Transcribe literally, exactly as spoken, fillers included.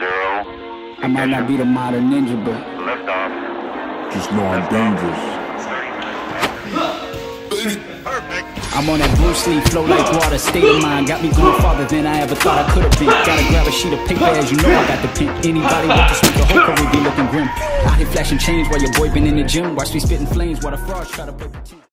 zero. I might not be the modern ninja, but Lift off. Just know I'm dangerous. Perfect. I'm on that Bruce Lee, flow like water, state of mind. Got me going farther than I ever thought I could have been. Gotta grab a sheet of paper, as you know I got the pen. Anybody with the sweet, the whole career be looking grim. Out here flashing change while your boy been in the gym. Watch me spitting flames while the frogs try to play pretend.